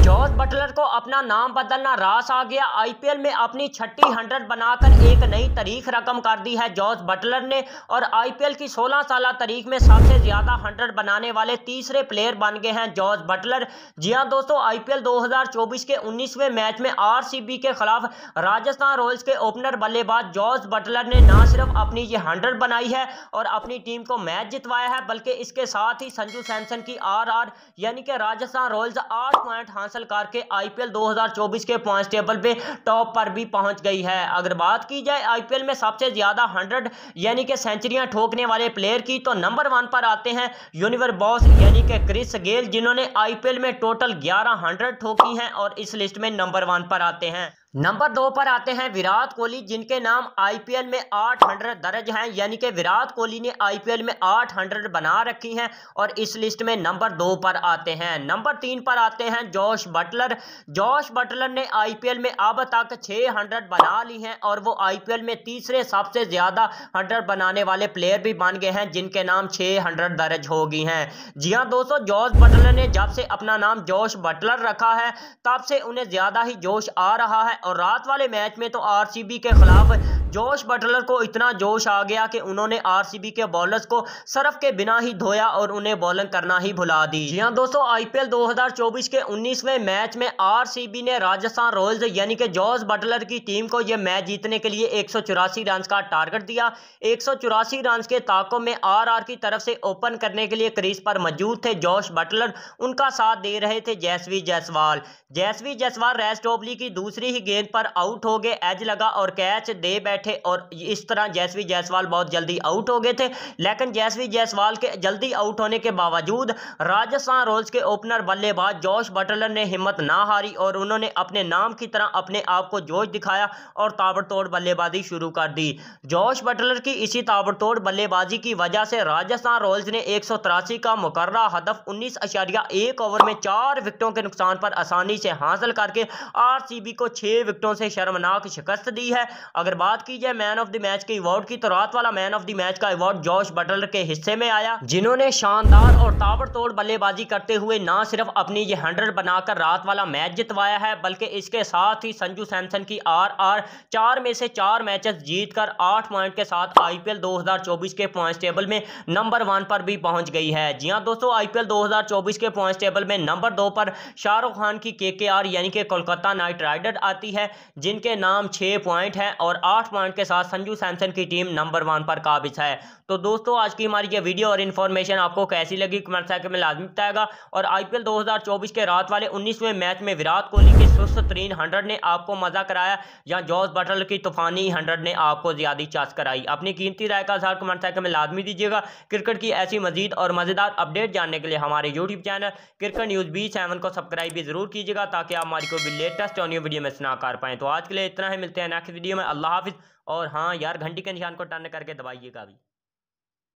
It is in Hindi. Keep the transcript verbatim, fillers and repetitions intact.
जॉस बटलर को अपना नाम बदलना रास आ गया। आईपीएल में अपनी छठी हंड्रेड बनाकर एक नई तारीख रकम कर दी है जॉस बटलर ने और आईपीएल की सोलह साल तारीख में सबसे ज्यादा हंड्रेड बनाने वाले तीसरे प्लेयर बन गए हैं जॉस बटलर। जी हां दोस्तों, आईपीएल दो हज़ार चौबीस के उन्नीसवें मैच में आरसीबी के खिलाफ राजस्थान रॉयल्स के ओपनर बल्लेबाज जॉस बटलर ने न सिर्फ अपनी ये हंड्रेड बनाई है और अपनी टीम को मैच जितवाया है, बल्कि इसके साथ ही संजू सैमसन की आर आर यानी कि राजस्थान रॉयल्स आठ पॉइंट हासिल करके आईपीएल दो हज़ार चौबीस के पॉइंट टेबल पे टॉप पर भी पहुंच गई है। अगर बात की जाए आईपीएल में सबसे ज्यादा हंड्रेड यानी कि सेंचुरियां ठोकने वाले प्लेयर की, तो नंबर वन पर आते हैं यूनिवर्स बॉस यानी कि क्रिस गेल, जिन्होंने आईपीएल में टोटल ग्यारह हंड्रेड ठोकी हैं और इस लिस्ट में नंबर वन पर आते हैं। नंबर दो पर आते हैं विराट कोहली, जिनके नाम आईपीएल में आठ हंड्रेड दर्ज हैं, यानी कि विराट कोहली ने आईपीएल में आठ हंड्रेड बना रखी हैं और इस लिस्ट में नंबर दो पर आते हैं। नंबर तीन पर आते हैं जॉश बटलर। जॉश बटलर ने आईपीएल में अब तक छह हंड्रेड बना ली हैं और वो आईपीएल में तीसरे सबसे ज्यादा हंड्रेड बनाने वाले प्लेयर भी बन गए हैं, जिनके नाम छह हंड्रेड दर्ज हो गई हैं। जी हाँ दोस्तों, जॉश बटलर ने जब से अपना नाम जॉश बटलर रखा है तब से उन्हें ज्यादा ही जोश आ रहा है और रात वाले मैच में तो आरसीबी के खिलाफ जॉश बटलर को इतना जोश आ गया कि उन्होंने आरसीबी के बॉलर्स को सर्फ के बिना ही धोया और उन्हें बॉलिंग करना ही भुला दी। जी हां दोस्तों, आईपीएल दो हज़ार चौबीस के उन्नीसवें मैच में आरसीबी ने राजस्थान रॉयल्स यानी कि जॉस बटलर की टीम को यह मैच जीतने के लिए एक सौ चौरासी रन का टारगेट दिया। एक सौ चौरासी रन के ताकों में आरआर की तरफ से ओपन करने के लिए क्रीज पर मौजूद थे जॉश बटलर। उनका साथ दे रहे थे जयस्वी जायसवाल। जयस्वी जायसवाल रेस्ट ओवली की दूसरी ही गेंद पर आउट हो गए, एज लगा और कैच दे बैठे और इस तरह जयस्वी जायसवाल बहुत जल्दी आउट हो गए थे। लेकिन जयस्वी जायसवाल के जल्दी आउट होने के बावजूद राजस्थान रॉयल्स के ओपनर बल्लेबाज जॉश बटलर ने हिम्मत ना हारी और उन्होंने अपने नाम की तरह अपने आप को जोश दिखाया और ताबड़तोड़ बल्लेबाजी शुरू कर दी। जॉश बटलर की इसी ताबड़तोड़ बल्लेबाजी की वजह से राजस्थान रॉयल्स ने एक सौ तिरासी का मुकर्रा हदफ उन्नीस अशारिया एक ओवर में चार विकेटों के नुकसान पर आसानी से हासिल करके आरसीबी को छह विकेटों से शर्मनाक शिकस्त दी है। अगर बात की जाए मैन ऑफ द मैच के अवार्ड की, तो रात वाला मैन ऑफ द मैच का अवार्ड जॉश बटलर के हिस्से में आया, जिन्होंने शानदार और ताबड़तोड़ बल्लेबाजी करते हुए न सिर्फ अपनी ये हंड्रेड बनाकर रात वाला मैच जितवाया है, बल्कि इसके साथ ही संजू सैमसन की आर आर चार में से चार मैचेस जीतकर आठ पॉइंट के साथ आईपीएल दो हज़ार चौबीस के पॉइंट टेबल में नंबर वन पर भी पहुंच गई है। जी हां दोस्तों, आईपीएल दो हज़ार चौबीस के पॉइंट टेबल में नंबर दो पर शाहरुख खान की केकेआर यानी कि कोलकाता नाइट राइडर आती है, जिनके नाम छह पॉइंट है और आठ पॉइंट के साथ संजू सैमसन की टीम नंबर वन पर काबिज है। तो दोस्तों, आज की हमारी ये वीडियो और इन्फॉर्मेशन आपको कैसी लगी कमेंट सेक्शन में लाजमी बताएगा। और आईपीएल दो हज़ार चौबीस के रात वाले उन्नीसवें मैच में विराट कोहली की सुस्त तरीन हंड्रेड ने आपको मजा कराया या जॉस बटलर की तूफानी हंड्रेड ने आपको ज्यादा चास कराई? अपनी कीमती राय का इज़हार कमेंट सेक्शन में लाजमी दीजिएगा। क्रिकेट की ऐसी मजीद और मजेदार अपडेट जानने के लिए हमारे YouTube channel cricket news B seven को सब्सक्राइब भी जरूर कीजिएगा, ताकि आप हमारी कोई भी लेटेस्ट ऑडियो वीडियो में सुना कर पाएँ। तो आज के लिए इतना ही, मिलते हैं नेक्स्ट वीडियो में। अल्लाह हाफिज़। और हाँ यार, घंटी के निशान को टर्न करके दबाइएगा भी।